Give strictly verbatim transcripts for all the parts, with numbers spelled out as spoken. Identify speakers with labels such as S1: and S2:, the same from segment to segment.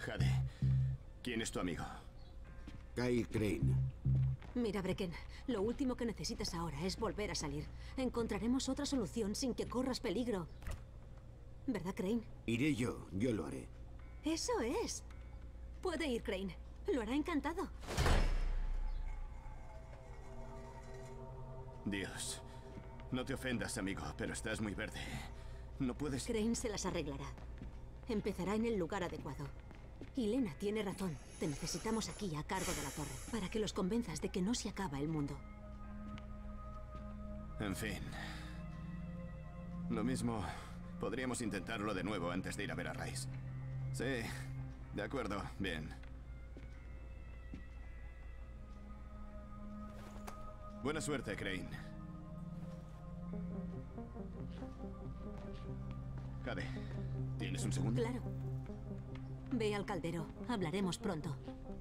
S1: Jade, ¿quién es tu amigo?
S2: Kyle Crane.
S3: Mira, Brecken, lo último que necesitas ahora es volver a salir. Encontraremos otra solución sin que corras peligro. ¿Verdad, Crane?
S2: Iré yo, yo lo haré.
S3: Eso es. Puede ir, Crane. Lo hará encantado.
S1: Dios, no te ofendas, amigo, pero estás muy verde. No puedes...
S3: Crane se las arreglará. Empezará en el lugar adecuado. Y Lena tiene razón. Te necesitamos aquí, a cargo de la torre, para que los convenzas de que no se acaba el mundo.
S1: En fin. Lo mismo, podríamos intentarlo de nuevo antes de ir a ver a Rice. Sí, de acuerdo, bien. Buena suerte, Crane. Jade, ¿tienes un segundo?
S3: Claro. Ve al caldero. Hablaremos pronto.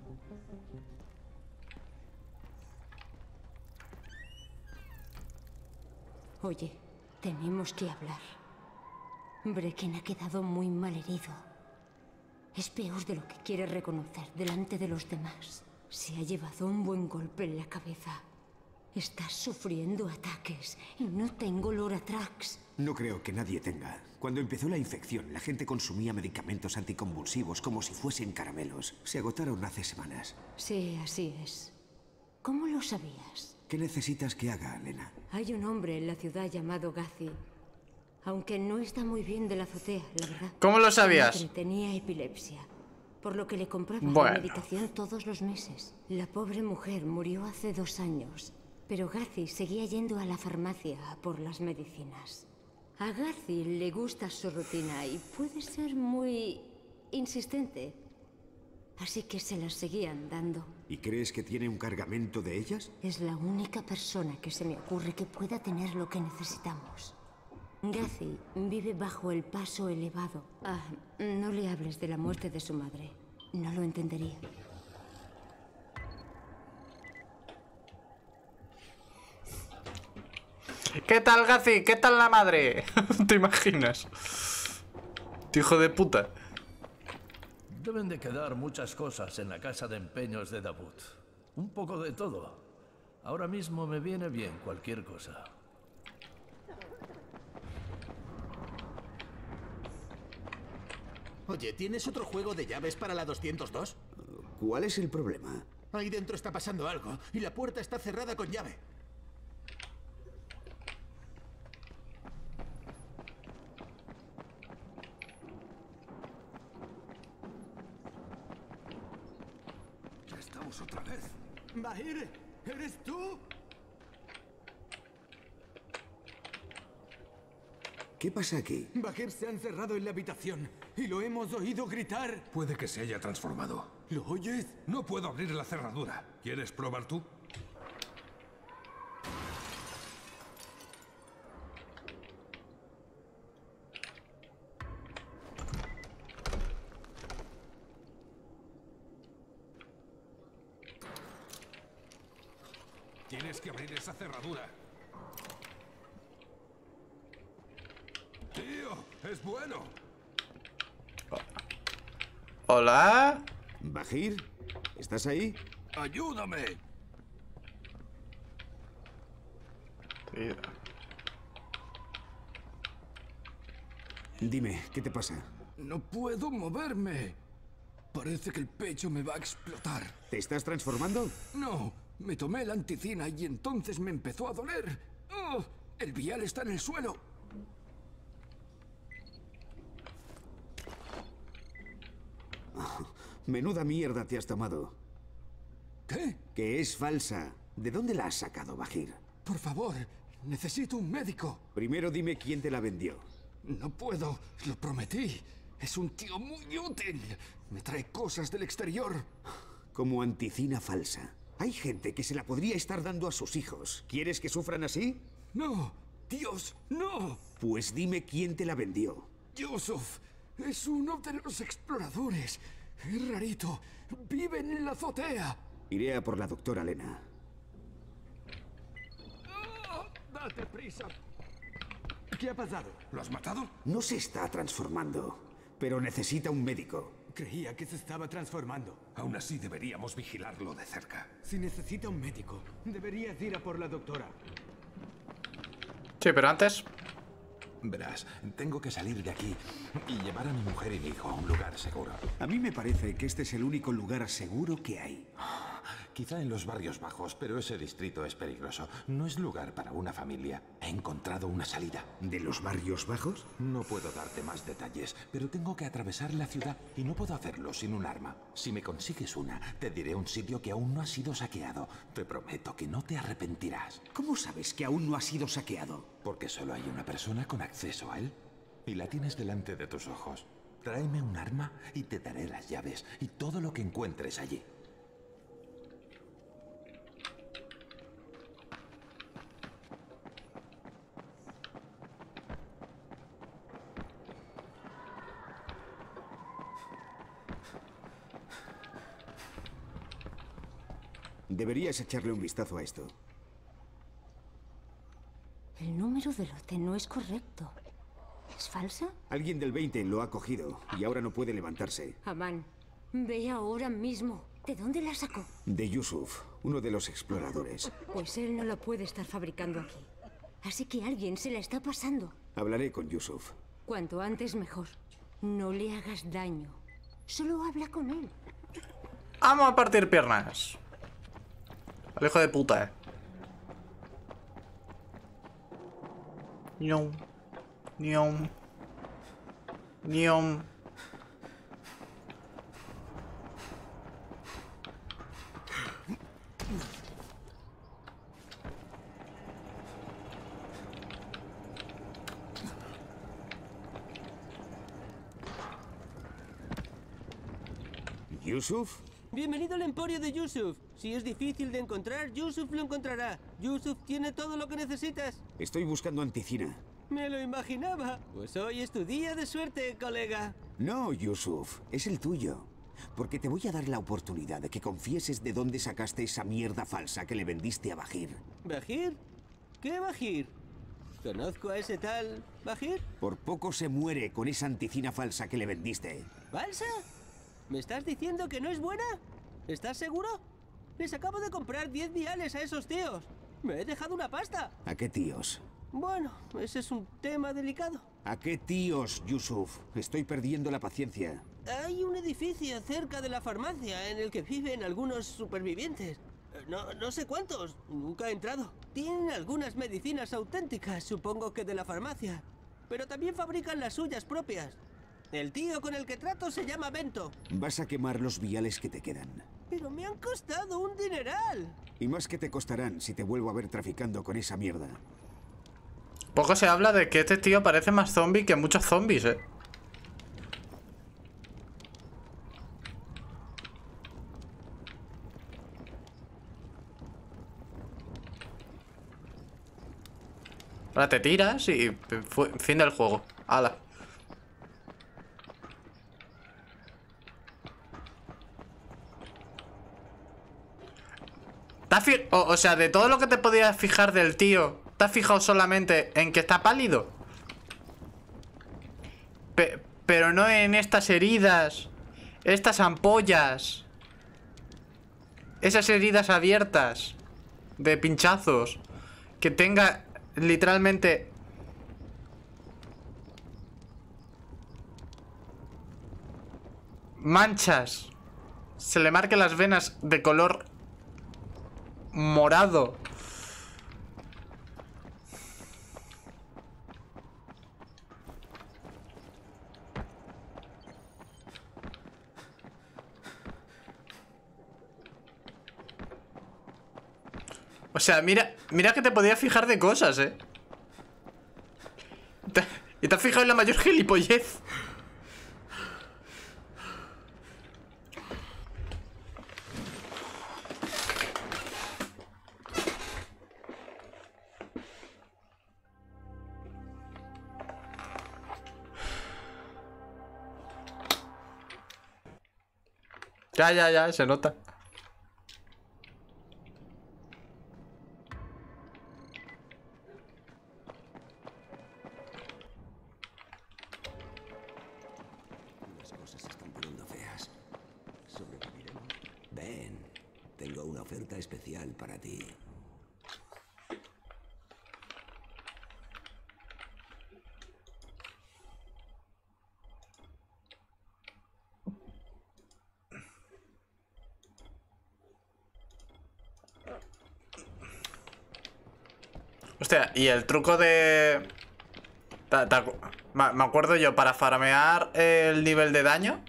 S4: Oye, tenemos que hablar. Brecken ha quedado muy mal herido. Es peor de lo que quiere reconocer delante de los demás. Se ha llevado un buen golpe en la cabeza. Está sufriendo ataques y no tengo Loratrax.
S2: No creo que nadie tenga. Cuando empezó la infección, la gente consumía medicamentos anticonvulsivos como si fuesen caramelos. Se agotaron hace semanas.
S4: Sí, así es. ¿Cómo lo sabías?
S2: ¿Qué necesitas que haga, Lena?
S4: Hay un hombre en la ciudad llamado Gazi. Aunque no está muy bien de la azotea, la verdad.
S5: ¿Cómo lo sabías?
S4: Su madre tenía epilepsia, por lo que le compraba
S5: Bueno.
S4: la medicación todos los meses. La pobre mujer murió hace dos años, pero Gazi seguía yendo a la farmacia a por las medicinas. A Gazi le gusta su rutina y puede ser muy insistente. Así que se las seguían dando.
S2: ¿Y crees que tiene un cargamento de ellas?
S4: Es la única persona que se me ocurre que pueda tener lo que necesitamos. Gazi vive bajo el paso elevado. Ah, no le hables de la muerte de su madre. No lo entendería.
S5: ¿Qué tal, Gazi? ¿Qué tal la madre? ¿Te imaginas? Hijo de puta.
S6: Deben de quedar muchas cosas en la casa de empeños de Davut. Un poco de todo. Ahora mismo me viene bien cualquier cosa.
S7: Oye, ¿tienes otro juego de llaves para la doscientos dos?
S2: ¿Cuál es el problema?
S7: Ahí dentro está pasando algo y la puerta está cerrada con llave.
S6: ¿Ya estamos otra vez?
S7: Bahir, ¿eres tú?
S2: ¿Qué pasa aquí?
S7: Bahir se ha encerrado en la habitación y lo hemos oído gritar.
S8: Puede que se haya transformado.
S7: ¿Lo oyes?
S8: No puedo abrir la cerradura. ¿Quieres probar tú? Tienes que abrir esa cerradura. ¡Tío! ¡Es bueno!
S5: ¿Hola?
S2: Bahir, ¿estás ahí?
S8: ¡Ayúdame!
S5: Tío.
S2: Dime, ¿qué te pasa?
S8: No puedo moverme. Parece que el pecho me va a explotar.
S2: ¿Te estás transformando?
S8: No, me tomé la anticina y entonces me empezó a doler. ¡Oh! El vial está en el suelo.
S2: Menuda mierda te has tomado.
S8: ¿Qué?
S2: Que es falsa. ¿De dónde la has sacado, Bahir?
S8: Por favor, necesito un médico.
S2: Primero dime quién te la vendió.
S8: No puedo, lo prometí. Es un tío muy útil. Me trae cosas del exterior.
S2: Como anticina falsa. Hay gente que se la podría estar dando a sus hijos. ¿Quieres que sufran así?
S8: No, Dios, no.
S2: Pues dime quién te la vendió.
S8: Yusuf, es uno de los exploradores. Es rarito. Viven en la azotea.
S2: Iré a por la doctora Lena.
S8: ¡Oh! ¡Date prisa!
S7: ¿Qué ha pasado?
S8: ¿Lo has matado?
S2: No se está transformando, pero necesita un médico.
S7: Creía que se estaba transformando.
S2: Aún así deberíamos vigilarlo de cerca.
S7: Si necesita un médico, deberías ir a por la doctora.
S5: Sí, pero antes...
S2: Verás, tengo que salir de aquí y llevar a mi mujer y mi hijo a un lugar seguro. A mí me parece que este es el único lugar seguro que hay. Quizá en los barrios bajos, pero ese distrito es peligroso. No es lugar para una familia. He encontrado una salida. ¿De los barrios bajos? No puedo darte más detalles, pero tengo que atravesar la ciudad y no puedo hacerlo sin un arma. Si me consigues una, te diré un sitio que aún no ha sido saqueado. Te prometo que no te arrepentirás. ¿Cómo sabes que aún no ha sido saqueado? Porque solo hay una persona con acceso a él. Y la tienes delante de tus ojos. Tráeme un arma y te daré las llaves y todo lo que encuentres allí. Deberías echarle un vistazo a esto.
S4: El número de lote no es correcto. ¿Es falsa?
S2: Alguien del veinte lo ha cogido y ahora no puede levantarse.
S4: Aman, ve ahora mismo. ¿De dónde la sacó?
S2: De Yusuf, uno de los exploradores.
S4: Pues él no la puede estar fabricando aquí. Así que alguien se la está pasando.
S2: Hablaré con Yusuf.
S4: Cuanto antes mejor. No le hagas daño. Solo habla con él.
S5: Vamos a partir piernas. Al hijo de puta, eh. Niom. Niom. Niom.
S2: ¿Yusuf?
S9: Bienvenido al emporio de Yusuf. Si es difícil de encontrar, Yusuf lo encontrará. Yusuf tiene todo lo que necesitas.
S2: Estoy buscando anticina.
S9: Me lo imaginaba. Pues hoy es tu día de suerte, colega.
S2: No, Yusuf, es el tuyo. Porque te voy a dar la oportunidad de que confieses de dónde sacaste esa mierda falsa que le vendiste a Bajir.
S9: ¿Bajir? ¿Qué Bajir? ¿Conozco a ese tal Bajir?
S2: Por poco se muere con esa anticina falsa que le vendiste.
S9: ¿Falsa? ¿Me estás diciendo que no es buena? ¿Estás seguro? Les acabo de comprar diez viales a esos tíos. Me he dejado una pasta.
S2: ¿A qué tíos?
S9: Bueno, ese es un tema delicado.
S2: ¿A qué tíos, Yusuf? Estoy perdiendo la paciencia.
S9: Hay un edificio cerca de la farmacia en el que viven algunos supervivientes. No, no sé cuántos, nunca he entrado. Tienen algunas medicinas auténticas, supongo que de la farmacia. Pero también fabrican las suyas propias. El tío con el que trato se llama Bento.
S2: Vas a quemar los viales que te quedan.
S9: Pero me han costado un dineral.
S2: Y más que te costarán si te vuelvo a ver traficando con esa mierda.
S5: Poco se habla de que este tío parece más zombie que muchos zombies, eh. Ahora te tiras y fue fin del juego. Hala. O, o sea, de todo lo que te podías fijar del tío, ¿te has fijado solamente en que está pálido? Pe- pero no en estas heridas, estas ampollas, esas heridas abiertas de pinchazos, que tenga literalmente manchas, se le marquen las venas de color morado. O sea, mira, mira que te podías fijar de cosas, eh. Te, y te has fijado en la mayor gilipollez. Ya, ya, ya, se nota.
S2: Las cosas se están poniendo feas.
S10: una oferta especial para ti.
S5: Hostia, y el truco de... Ta, ta, me acuerdo yo, para farmear el nivel de daño.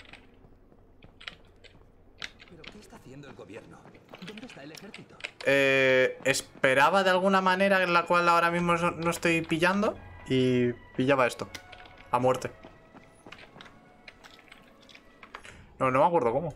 S10: ¿Pero qué está haciendo el gobierno? ¿Dónde está el ejército?
S5: Eh, esperaba de alguna manera en la cual ahora mismo no estoy pillando. Y pillaba esto. A muerte. No, no me acuerdo cómo.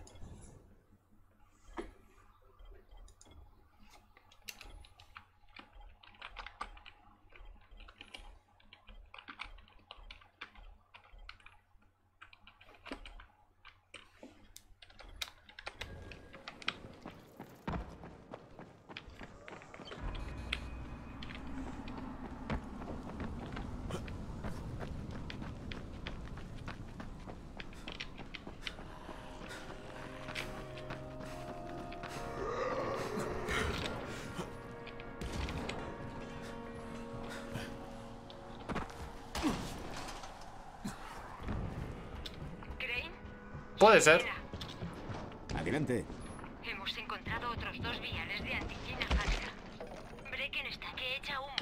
S5: Puede ser.
S1: Adelante.
S4: Hemos encontrado otros dos viales de antiquina falsa. Brecken está que echa humo.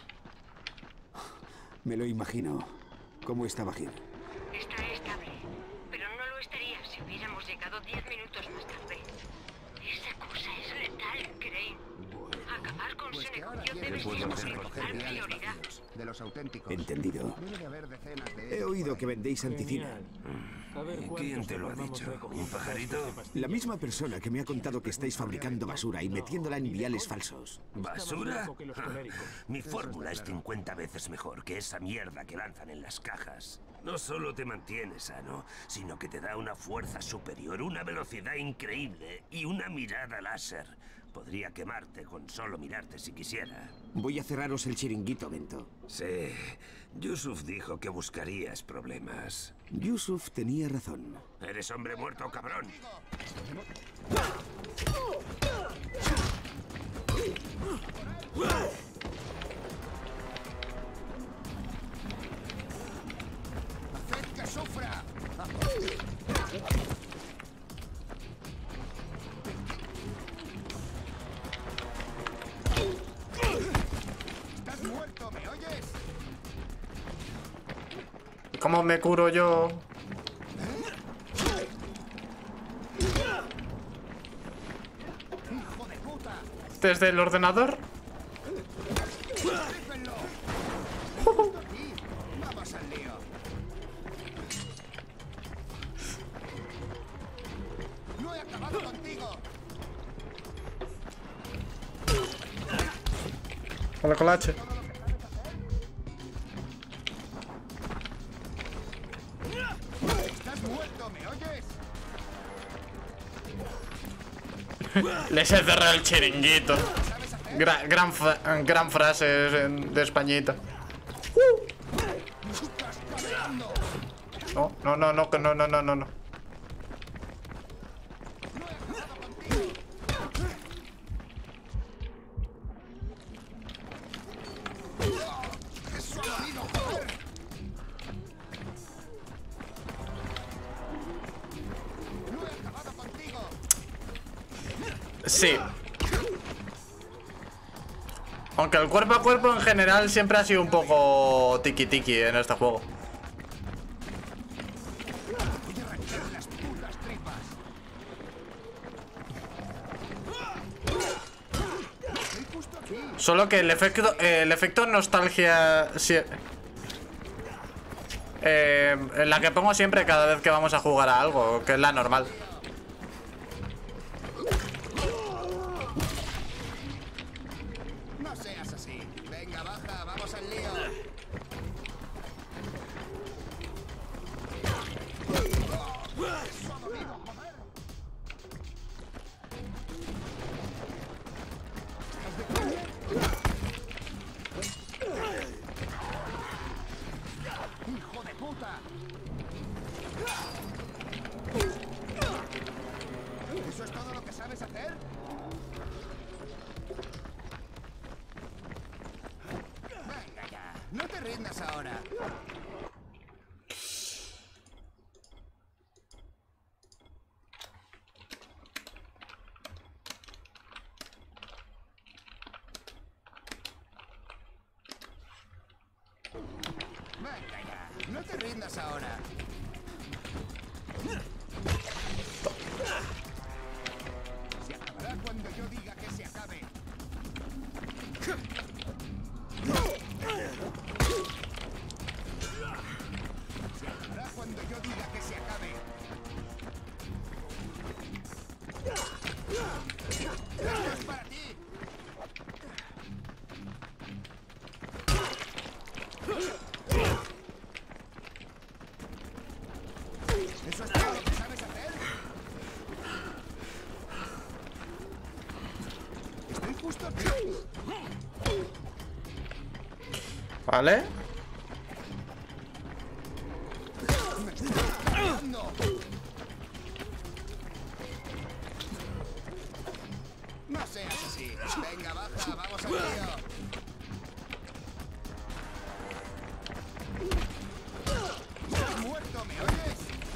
S10: Me lo imagino. ¿Cómo está Bajir?
S4: Está estable, pero no lo estaría si hubiéramos llegado diez minutos más tarde. Esa cosa es letal, Crane. Acabar con su negocio debe ser su principal prioridad.
S11: De los auténticos.
S10: Entendido.
S11: Debe de haber decenas de
S10: He oído que vendéis anticina.
S2: ¿Y quién te lo ha dicho? ¿Un pajarito?
S10: La misma persona que me ha contado que estáis fabricando basura y metiéndola en viales falsos.
S12: ¿Basura? Mi fórmula es cincuenta veces mejor que esa mierda que lanzan en las cajas. No solo te mantiene sano, sino que te da una fuerza superior, una velocidad increíble y una mirada láser. Podría quemarte con solo mirarte si quisiera.
S10: Voy a cerraros el chiringuito, Bento.
S12: Sí. Yusuf dijo que buscarías problemas.
S10: Yusuf tenía razón.
S12: Eres hombre muerto, cabrón.
S11: ¡Haced que sufra! ¡Estás muerto! ¿Me oyes?
S5: ¿Cómo me curo yo?
S11: ¡Hijo de puta!
S5: ¿Desde el ordenador?
S11: ¡Vamos al lío! ¡No he acabado contigo!
S5: Hola, colache.
S11: ¡Estás muerto! ¿Me oyes?
S5: Les he cerrado el chiringuito. Gra gran, fra gran frase de Españita. No, no, no, no, no, no, no, no, no. Sí. Aunque el cuerpo a cuerpo en general siempre ha sido un poco tiki tiki en este juego. Solo que el efecto eh, el efecto nostalgia si, eh, la que pongo siempre cada vez que vamos a jugar a algo, que es la normal.
S11: No seas así. Venga, baja, vamos al lío. ¡Hijo de puta! sabes hacer? Venga ya, no te rindas ahora. Venga ya, no te rindas ahora. Se acabará cuando yo diga que se acabe. Se acabará cuando yo diga que se acabe. Esto es para ti. ¿Eso es todo lo que sabes hacer? Estoy justo aquí.
S5: Vale.
S11: Me estoy cargando. No seas así. Venga, baja, vamos al lío. Estoy muerto, ¿me oyes?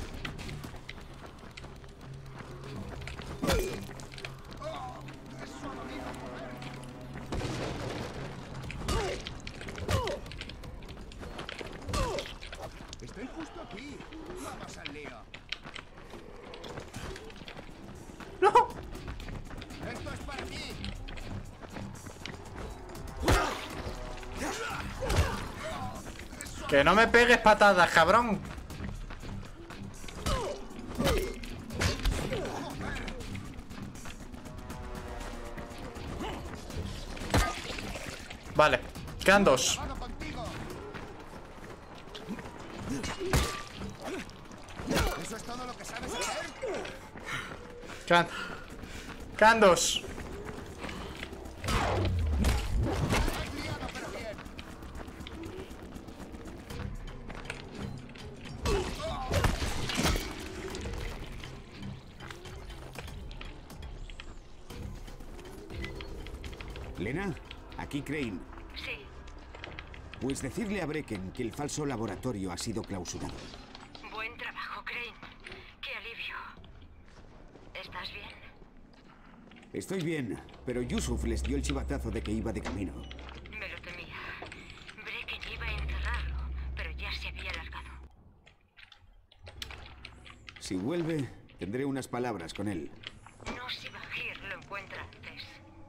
S11: Oh, eso no digo, joder. Estoy justo aquí. Vamos al lío.
S5: ¡No!
S11: Esto es para ti.
S5: Que no me pegues patadas, cabrón. Vale, quedan dos.
S11: ¿Eso es todo lo que sabes hacer?
S5: Quedan, quedan dos.
S10: Lena, aquí Crane.
S4: Sí.
S10: Pues decirle a Brecken que el falso laboratorio ha sido clausurado.
S4: Buen trabajo, Crane. Qué alivio. ¿Estás bien?
S10: Estoy bien, pero Yusuf les dio el chivatazo de que iba de camino.
S4: Me lo temía. Brecken iba a encerrarlo, pero ya se había largado.
S10: Si vuelve, tendré unas palabras con él.
S4: No si Bajir lo encuentra antes.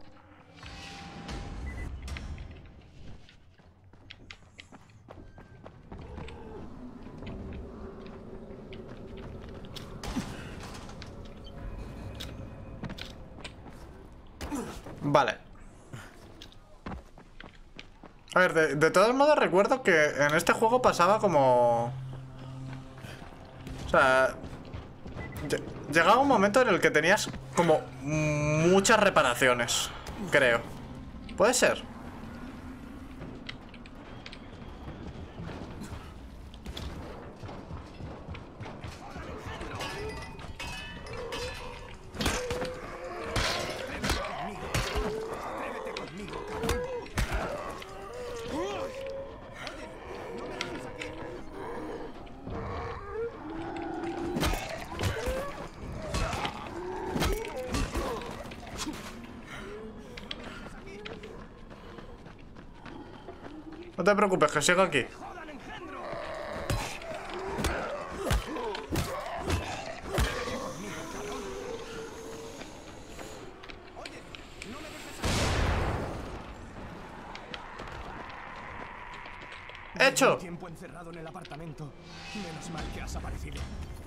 S5: Vale. A ver, de, de todos modos recuerdo que en este juego pasaba como... O sea... lle- Llegaba un momento en el que tenías como muchas reparaciones, creo. ¿Puede ser? No te preocupes, que sigo aquí. ¡Hecho!
S7: Tiempo encerrado en el apartamento. Menos mal que has aparecido.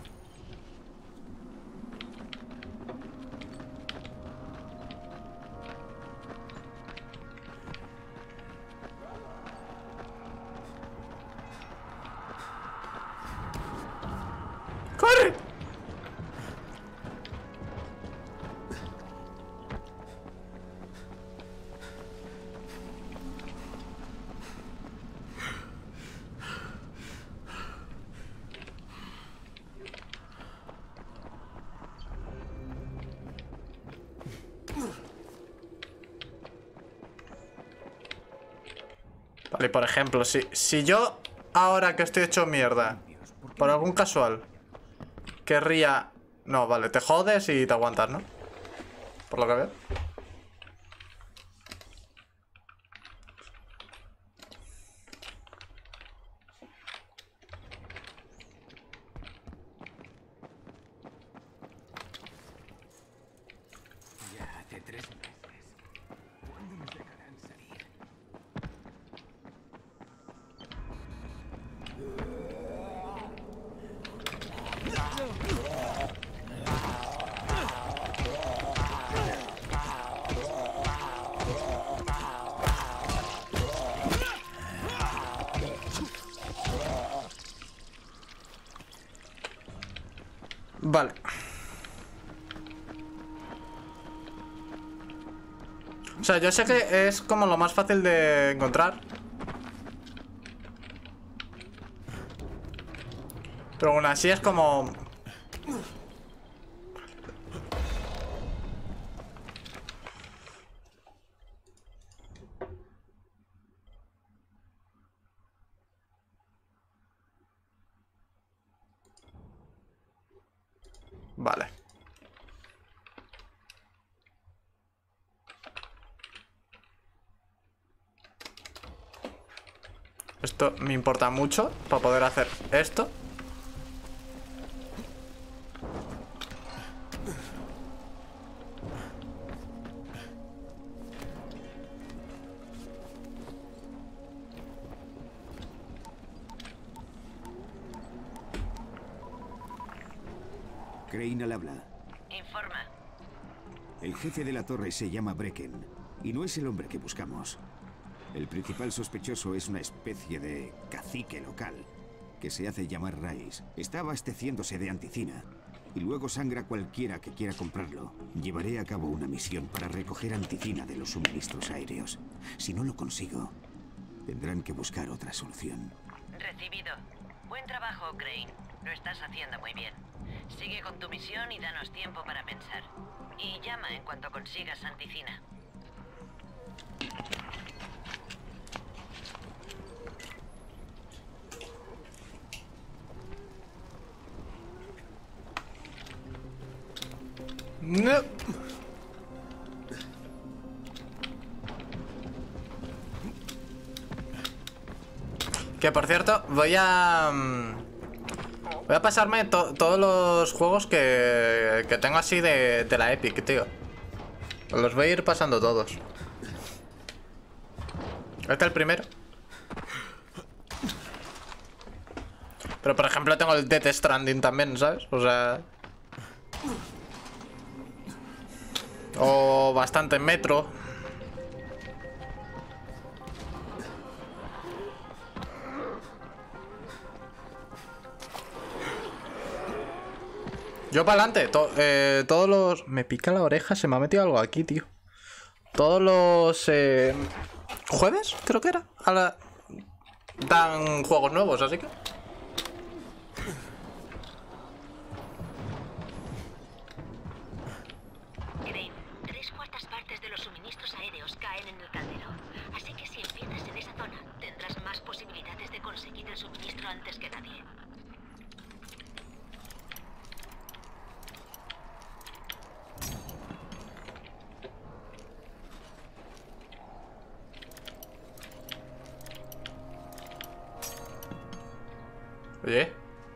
S5: ¡Corre! Vale, por ejemplo, si, si yo, ahora que estoy hecho mierda, por algún casual, querría... No, vale, te jodes y te aguantas, ¿no? Por lo que veo.
S11: Ya hace tres meses. ¿Cuándo nos dejarán salir?
S5: Vale. O sea, yo sé que es como lo más fácil de encontrar. Pero aún así es como... Vale. Esto me importa mucho para poder hacer esto.
S10: Crane al habla.
S13: Informa.
S10: El jefe de la torre se llama Brecken y no es el hombre que buscamos. El principal sospechoso es una especie de cacique local que se hace llamar Rice. Está abasteciéndose de anticina y luego sangra a cualquiera que quiera comprarlo. Llevaré a cabo una misión para recoger anticina de los suministros aéreos. Si no lo consigo, tendrán que buscar otra solución.
S13: Recibido. Buen trabajo, Crane. Lo estás haciendo muy bien. Sigue con tu misión y danos tiempo para pensar. Y llama en cuanto consigas anticina.
S5: No. Que por cierto, voy a... Voy a pasarme to todos los juegos que, que tengo así de, de la Epic, tío. Los voy a ir pasando todos. Este es el primero. Pero por ejemplo tengo el Death Stranding también, ¿sabes? O sea... O bastante Metro. Yo para adelante, to eh, todos los... Me pica la oreja, se me ha metido algo aquí, tío. Todos los... Eh... ¿Jueves? Creo que era. A la... Dan juegos nuevos, así que...
S13: Crane, tres cuartas partes de los suministros aéreos caen en el caldero. Así que si empiezas en esa zona, tendrás más posibilidades de conseguir el suministro antes que nadie.
S5: Oye.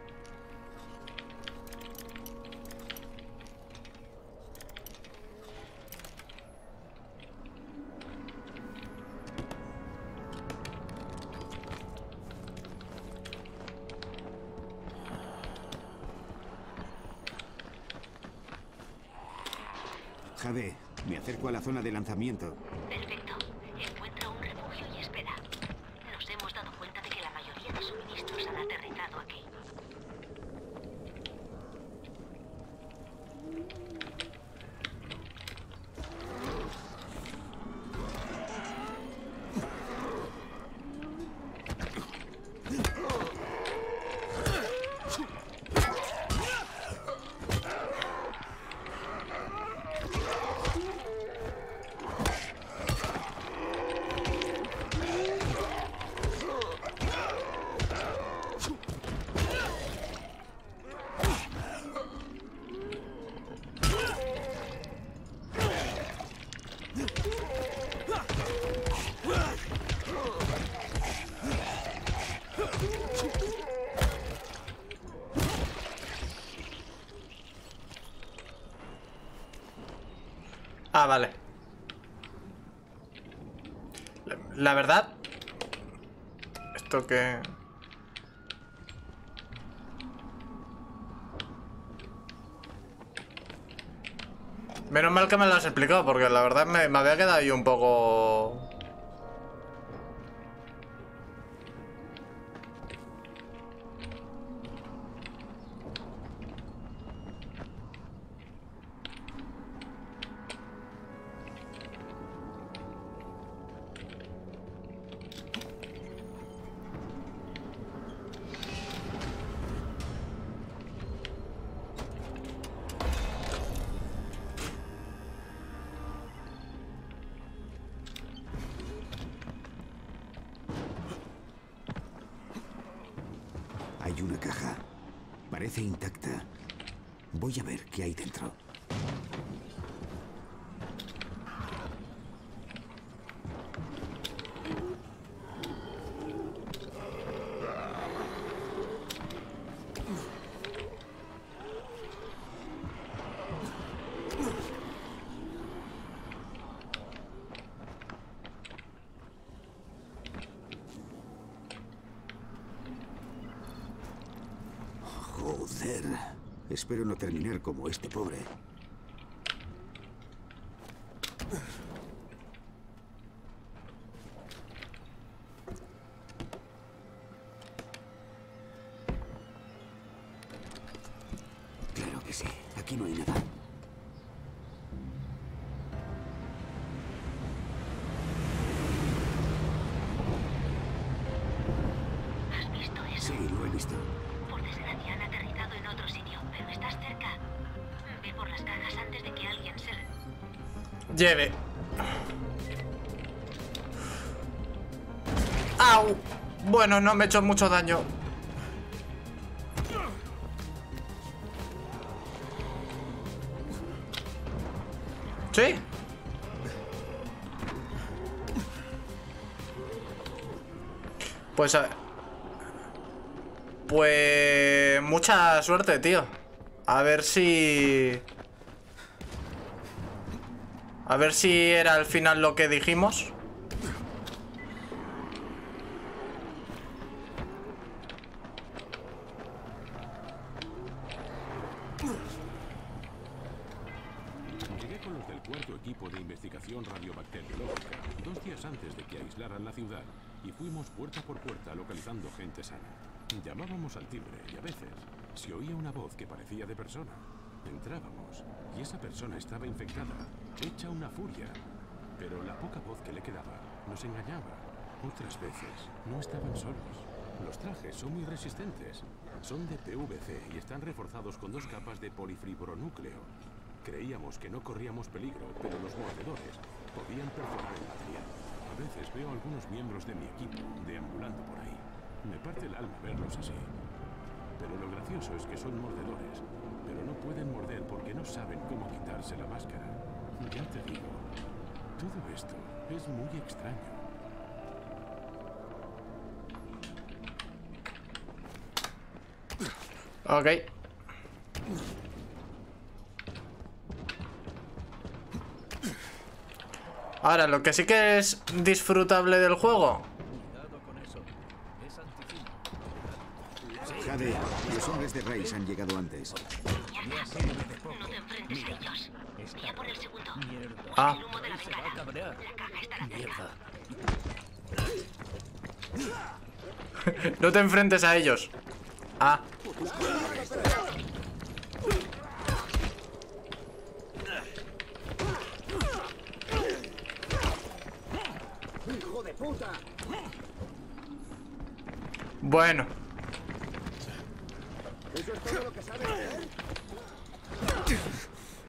S10: Jade, me acerco a la zona de lanzamiento.
S13: Perfecto. Encuentra un refugio y espera. Nos hemos dado cuenta de que la mayoría de suministros han aterrizado aquí.
S5: Ah, vale. La, la verdad... Esto que... Menos mal que me lo has explicado, porque la verdad me, me había quedado ahí un poco...
S10: Hay una caja. Parece intacta. Voy a ver qué hay dentro. Joder. Espero no terminar como este pobre. Claro que sí. Aquí no hay nada.
S13: ¿Has visto eso?
S10: Sí, lo he visto.
S13: Por desgracia han aterrizado en otro sitio, pero estás cerca. Ve por las cajas antes de que alguien se...
S5: Lleve. ¡Au! Bueno, no me he hecho mucho daño. ¿Sí? Pues... A... Pues... Mucha suerte, tío. A ver si... A ver si era al final lo que dijimos.
S2: Llegué con los del cuarto equipo de investigación radiobacteriológica dos días antes de que aislaran la ciudad y fuimos puerta por puerta localizando gente sana. Llamábamos al timbre y a veces se oía una voz que parecía de persona. Entrábamos y esa persona estaba infectada, hecha una furia. Pero la poca voz que le quedaba nos engañaba. Otras veces no estaban solos. Los trajes son muy resistentes. Son de P V C y están reforzados con dos capas de polifibronúcleo. Creíamos que no corríamos peligro, pero los mordedores podían perforar el material. A veces veo a algunos miembros de mi equipo deambulando por ahí. Me parte el alma verlos así. Pero lo gracioso es que son mordedores, pero no pueden morder porque no saben cómo quitarse la máscara. Ya te digo, todo esto es muy extraño.
S5: Ok. Ahora, lo que sí que es disfrutable del juego.
S10: Jade, los hombres de Rice han llegado antes.
S13: No te enfrentes a ellos. Vaya por el segundo.
S5: Ah.
S13: El humo de la bengala. La caja estará cerca.
S5: No te enfrentes a ellos. Ah.
S11: ¡Hijo de puta!
S5: Bueno.
S11: ¿Eso es todo lo que sabes hacer?